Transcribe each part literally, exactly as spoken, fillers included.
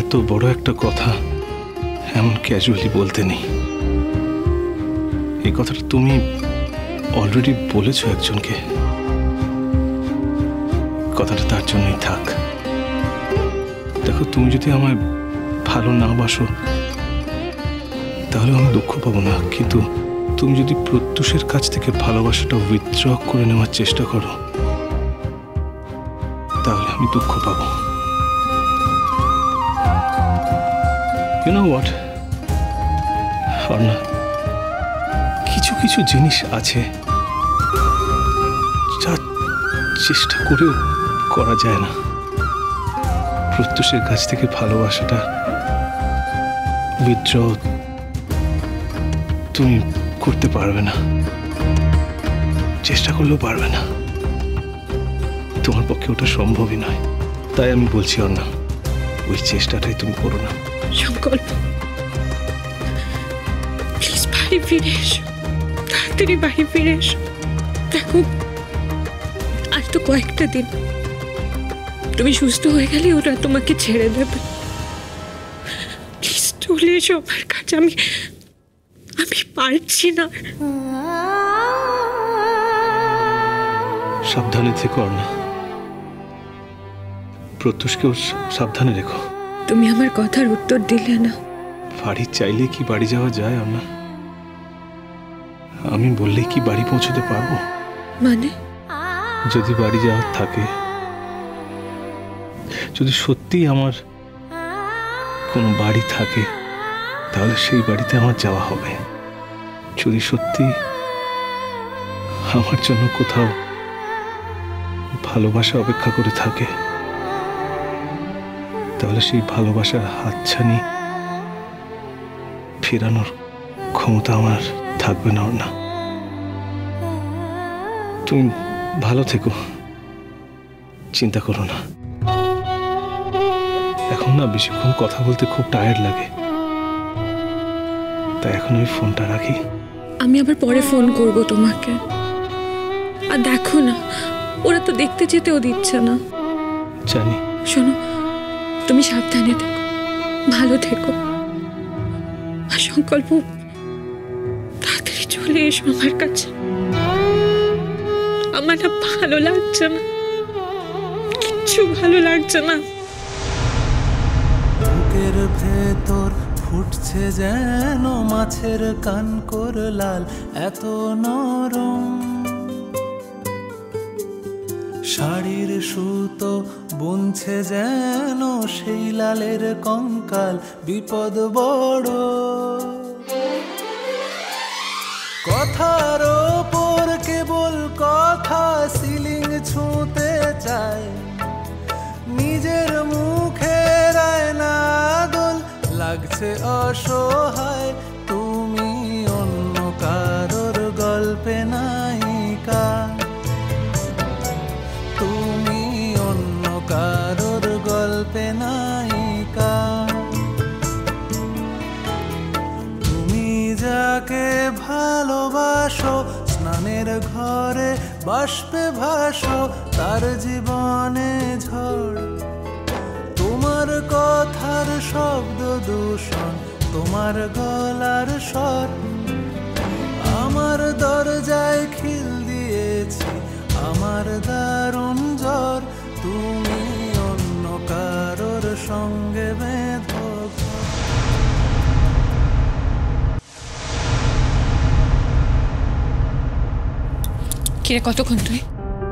এত বড় একটা কথা এমন ক্যাজুয়ালি বলতে নেই। এই কথাটা তুমি অলরেডি বলেছো একজনকে, কথাটা তার জন্যই থাক। দেখো, তুমি যদি আমায় ভালো না বাসো তাহলে আমি দুঃখ পাবো না, কিন্তু তুমি যদি প্রত্যুষের কাছ থেকে ভালোবাসাটা উইথড্র করে নেওয়ার চেষ্টা করো তাহলে আমি দুঃখ পাবো। You know what? অর্ণা, কিছু কিছু জিনিস আছে যা চেষ্টা করেও করা যায় না। প্রত্যুষের কাছ থেকে ভালোবাসাটা উইথড্র তুমি করতে পারবে না, চেষ্টা করলেও পারবে না। তোমার পক্ষে ওটা সম্ভবই নয়। তাই আমি বলছি অর্ণা, ওই চেষ্টাটাই তুমি করো না। সংকল্প, প্লিজ বাড়ি ফিরে এসো, তাড়াতাড়ি বাড়ি ফিরে এসো। দেখো, আর তো কয়েকটা দিন, তুমি সুস্থ হয়ে গেলে ওরা তোমাকে ছেড়ে দেবে। প্লিজ চলে এসো আমার কাছে, আমি আমি পারছি না। সাবধানে থেকো অর্ণা, প্রত্যুষকেও সাবধানে রেখো। তুমি আমার কথার উত্তর দিলে না। বাড়ি চাইলে কি বাড়ি যাওয়া যায় অর্ণা? আমি বললে কি বাড়ি পৌঁছতে পারবো? মানে? যদি বাড়ি যাওয়ার থাকে, যদি সত্যি আমার কোনো বাড়ি থাকে, তাহলে সেই বাড়িতে আমার যাওয়া হবে। যদি সত্যি আমার জন্য কোথাও ভালোবাসা অপেক্ষা করে থাকে, তাহলে সেই ভালোবাসার হাতছানি ফেরানোর ক্ষমতা আমার থাকবে না না। তুমি ভালো থেকো, চিন্তা করো না। এখন না বেশিক্ষণ কথা বলতে খুব টায়ার্ড লাগে, তাই এখন আমি ফোনটা রাখি। আমি আবার পরে ফোন করব তোমাকে। আর দেখো না, ওরা তো দেখতে যেতেও দিচ্ছে না। জানি। শোনো, তুমি সাবধানে থেকো, ভালো থেকো। আর সংকল্প, তাড়াতাড়ি চলে এসো আমার কাছে। আমার না ভালো লাগছে না, কিচ্ছু ভালো লাগছে না। বুকের ভেতর ফুটছে যেন মাছের কানকর লাল, এত নরম শাড়ির সুতো বুনছে যেন সেই লালের কঙ্কাল, বিপদ বড়। কথার ওপর কেবল কথা সিলিং ছুঁতে চায়, নিজের মুখের আয়না দোল লাগছে অসহায়। তুমি অন্য কারোর গল্পে নায়িকা, তুমি অন্য কারোর গল্পে নায়িকা। তুমি যাকে ভালোবাসো, স্নানের ঘরে বাষ্পে ভাসো, তার জীবনে ঝড়। তোমার কথার শব্দ দূষণ, তোমার গলার স্বর আমার দরজায় খিল দিয়েছে, আমার দারুণ জ্বর। তুমি অন্য কারোর সঙ্গে বেঁধো। কিরে, কতক্ষণ তুই?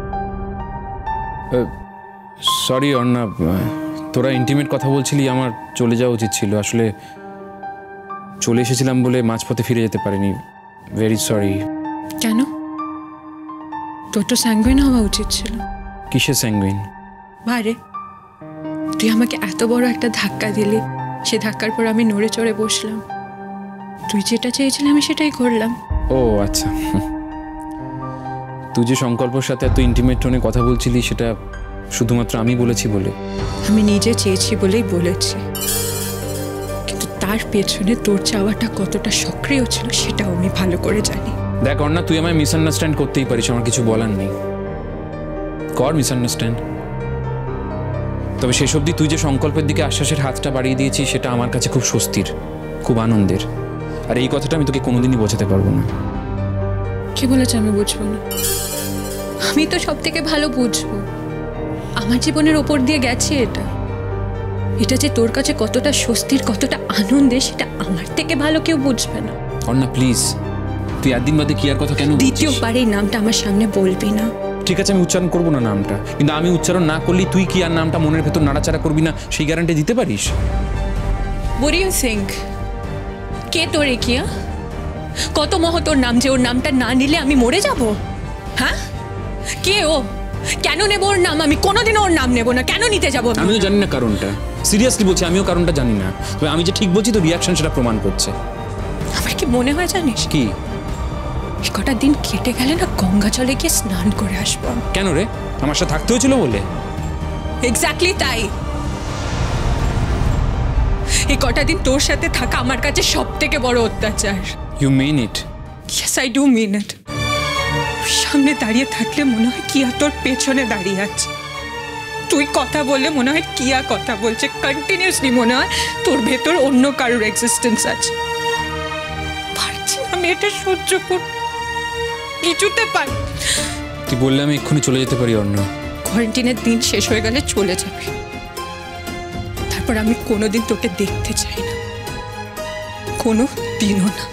সরি অর্ণা, তোরা ইন্টিমেট কথা বলছিলি, আমার চলে যাওয়া উচিত ছিল। আসলে চলে এসেছিলাম বলে মাঝপথে ফিরে যেতে পারিনি। Very sorry. কেন? তোর তো স্যাঙ্গুইন হওয়া উচিত ছিল। কিসে স্যাঙ্গুইন? ভাইরে, তুই আমাকে এত বড় একটা ধাক্কা দিলি, সে ধাক্কার পর আমি নড়ে চড়ে বসলাম। তুই যেটা চেয়েছিলি আমি সেটাই করলাম। ও আচ্ছা, তুই যে সংকল্পর সাথে এত ইন্টিমেট টোনে কথা বলছিলি সেটা শুধুমাত্র আমি বলেছি বলে? আমি নিজে চেয়েছি বলেই বলেছি, কিন্তু তার পেছনে তোর চাওয়াটা কতটা সক্রিয় ছিল সেটাও আমি ভালো করে জানি। দেখ অর্ণা, তুই আমায় মিসআন্ডারস্ট্যান্ড করতেই পারিস, আমার কিছু বলার নেই। কর মিসআন্ডারস্ট্যান্ড, তবে শেষ অবধি তুই যে সংকল্পের দিকে আশ্বাসের হাতটা বাড়িয়ে দিয়েছিস সেটা আমার কাছে খুব স্বস্তির, খুব আনন্দের। আর এই কথাটা আমি তোকে কোনোদিনই বোঝাতে পারবো না। কে বলেছে আমি বুঝবো না? আমি তো সব থেকে ভালো বুঝবো। আমার জীবনের ওপর দিয়ে গেছে এটা। এটা যে তোর কাছে কতটা স্বস্তির, কতটা আনন্দের, সেটা আমার থেকে ভালো কেউ বুঝবে না। অর্ণা প্লিজ, তুই একদিন বাদে কিয়ার কথা কেন? দ্বিতীয়বার এই নামটা আমার সামনে বলবি না। ঠিক আছে, আমি উচ্চারণ করবো না নামটা, কিন্তু আমি উচ্চারণ না করলে তুই কিয়ার নামটা মনের ভেতর নাড়াচাড়া করবি না, সেই গ্যারান্টি দিতে পারিস? What do you think? কে তোর কিয়া? কত মহৎ ওর নাম যে ওর নামটা না নিলে আমি মরে যাব? হ্যাঁ, কে ও? কেন নেব ওর নাম? আমি কোনোদিনও ওর নাম নেব না। কেন নিতে যাবো? আমিও জানি না কারণটা, সিরিয়াসলি বলছি, আমিও কারণটা জানি না। তবে আমি যে ঠিক বলছি তো রিয়াকশন সেটা প্রমাণ করছে। আমার কি মনে হয় জানিস কি? কটা দিন কেটে গেলে না গঙ্গা জলে গিয়ে স্নান করে আসবো। কেন রে? আমার সাথে থাকতে হয়েছিল বলে? এক্স্যাক্টলি তাই। এই কটা দিন তোর সাথে থাকা আমার কাছে সব থেকে বড় অত্যাচার। You mean it? Yes, I do mean it. সামনে দাঁড়িয়ে থাকলে মনে হয় কিয়া তোর পেছনে দাঁড়িয়ে আছে। তুই কথা বললে মনে হয় কিয়া কথা বলছে। কন্টিনিউসলি মনে হয় তোর ভেতর অন্য কারোর এক্সিস্টেন্স আছে। পারছি না আমি এটা সহ্য কর, কিছুতে পারি। তুই বললে আমি এক্ষুনি চলে যেতে পারি অর্ণা। কোয়ারেন্টিনের দিন শেষ হয়ে গেলে চলে যাবে, তারপর আমি কোনোদিন তোকে দেখতে চাই না, কোনো দিনও না।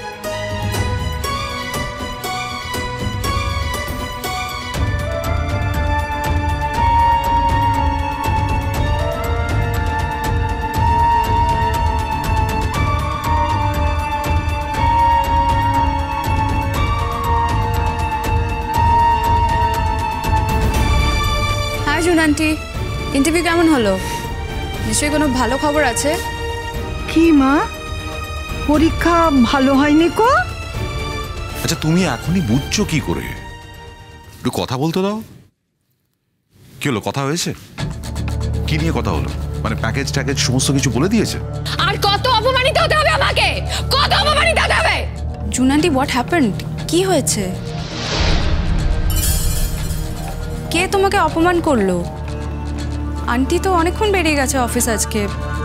আন্টি, ইন্টারভিউ কেমন হলো? নিশ্চয়ই কোনো ভালো খবর আছে। কি মা, পরীক্ষা ভালো হয়নি কো? আচ্ছা, তুমি এখনই বুঝছো কি করে? একটু কথা বলতে দাও। কি হলো, কথা হয়েছে? কি নিয়ে কথা হলো? মানে প্যাকেজ ট্যাকেজ সমস্ত কিছু বলে দিয়েছে? আর কত অপমানিত হতে হবে আমাকে? কত অপমানিত হতে হবে? June aunty, what happened? কি হয়েছে? কে তোমাকে অপমান করলো? আন্টি তো অনেকক্ষণ বেরিয়ে গেছে অফিস আজকে।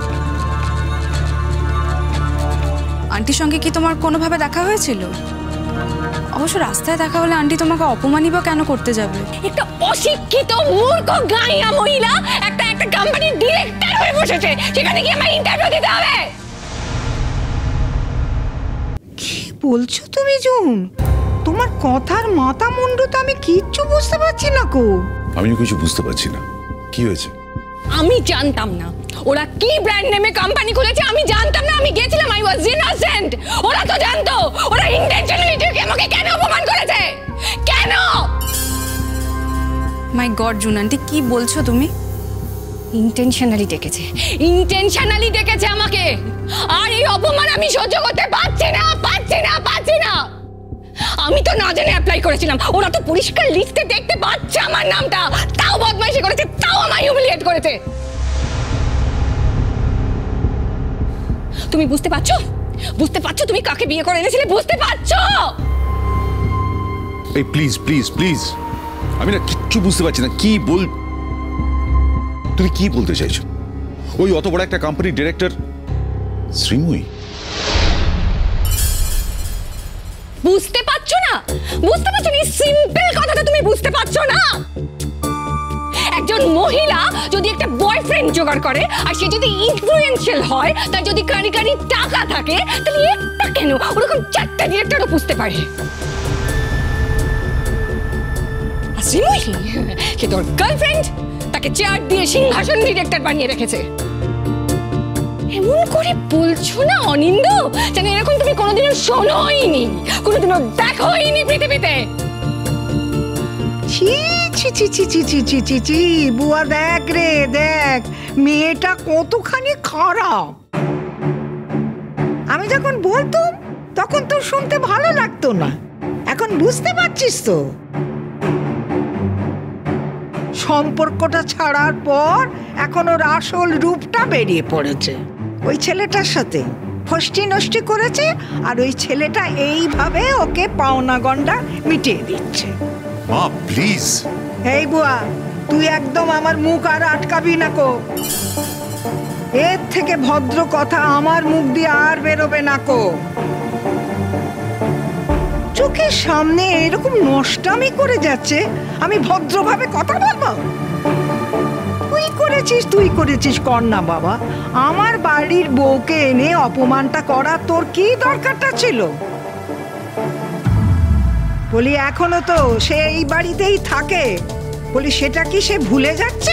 আন্টির সঙ্গে কি তোমার কোনোভাবে দেখা হয়েছিল? অবশ্য রাস্তায় দেখা হলে আন্টি তোমাকে অপমানই বা কেন করতে যাবে? একটা অশিক্ষিত মূর্খ গাইয়া মহিলা একটা একটা কোম্পানির ডিরেক্টর হয়ে বসেছে, সেখানে কি আমার ইন্টারভিউ দিতে হবে? কি বলছো তুমি জুন? তোমার কথার মাথা মুন্ডু তো আমি কিচ্ছু বুঝতে পারছি না কো। আমিও কিছু বুঝতে পারছি না, কি হয়েছে? আমি জানতাম না ওরা কি ব্র্যান্ড নেমে কোম্পানি খুলেছে। আমি জানতাম না, আমি গেছিলাম, আই ওয়াজ ইনোসেন্ট। ওরা তো জানতো। ওরা ইন্টেনশনালি আমাকে কেন অপমান করেছে? কেন? মাই গড জুন আন্টি, কি বলছো তুমি? ইন্টেনশনালি ডেকেছে, ইন্টেনশনালি ডেকেছে আমাকে। আর এই অপমান আমি সহ্য করতে পারছি না, পারছি না, পারছি না। আমি তো না জেনে অ্যাপ্লাই করেছিলাম। ওরা তো পরিষ্কার লিস্টে দেখতে পাচ্ছে আমার নামটা, তাও বদমাইশি করেছে, তাও আমায় হিউমিলিয়েট করেছে। তুমি বুঝতে পারছো? বুঝতে পারছো তুমি কাকে বিয়ে করে এনেছিলে? বুঝতে পারছো? এই প্লিজ প্লিজ প্লিজ, আমি না কিচ্ছু বুঝতে পারছি না। কি বল, তুমি কি বলতে চাইছো? ওই অত বড় একটা কোম্পানির ডিরেক্টর শ্রীময়ী? বুঝতে পারছো না? বুঝতে পারছো না? এই সিম্পল কথাটা তুমি বুঝতে পারছো না? একজন মহিলা যদি একটা বয়ফ্রেন্ড জোগাড় করে আর সে যদি ইনফ্লুয়েন্সিয়াল হয়, তার যদি কারি কারি টাকা থাকে, তাহলে একটা কেন ওরকম চারটা ডিরেক্টরও বুঝতে পারে। আর শ্রীময়ী, সে তোর গার্লফ্রেন্ড, তাকে চেয়ার দিয়ে সিংহাসন ডিরেক্টর বানিয়ে রেখেছে। এমন করে বলছো না অনিন্দ, যেন এরকম তুমি কোনোদিনও শোনোইনি, কোনোদিনও দেখোইনি পৃথিবীতে। ছি ছি ছি ছি ছি ছি ছি ছি ছি, বুয়া দেখ রে দেখ, মেয়েটা কতখানি খারাপ। আমি যখন বলতাম তখন তো শুনতে ভালো লাগতো না, এখন বুঝতে পারছিস তো? সম্পর্কটা ছাড়ার পর এখন ওর আসল রূপটা বেরিয়ে পড়েছে। ওই ছেলেটার সাথে ফষ্টি নষ্টি করেছে, আর ওই ছেলেটা এইভাবে ওকে পাওনা গন্ডা মিটিয়ে দিচ্ছে। মা প্লিজ। এই বুয়া, তুই একদম আমার মুখ আর আটকাবি না কো। এর থেকে ভদ্র কথা আমার মুখ দিয়ে আর বেরোবে না কো। চোখের সামনে এরকম নষ্টামি করে যাচ্ছে, আমি ভদ্রভাবে কথা বলবো? তুই করেছিস তুই করেছিস কর না বাবা, আমার বাড়ির বউকে এনে অপমানটা করা তোর কি দরকারটা ছিল? বলি এখনো তো সে এই বাড়িতেই থাকে, বলি সেটা কি সে ভুলে যাচ্ছে?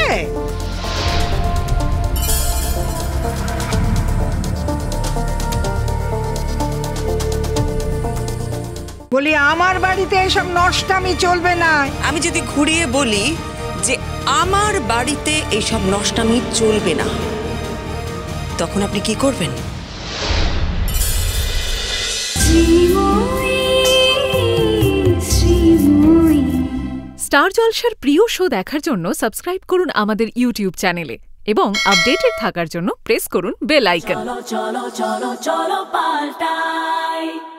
বলি আমার বাড়িতে এসব নষ্টামি চলবে না। আমি যদি ঘুরিয়ে বলি যে আমার বাড়িতে এইসব নষ্টামি চলবে না, তখন আপনি কি করবেন? স্টার জলসার প্রিয় শো দেখার জন্য সাবস্ক্রাইব করুন আমাদের ইউটিউব চ্যানেলে এবং আপডেটেড থাকার জন্য প্রেস করুন বেল আইকন। চলো চলো চলো চলো পাল্টাই।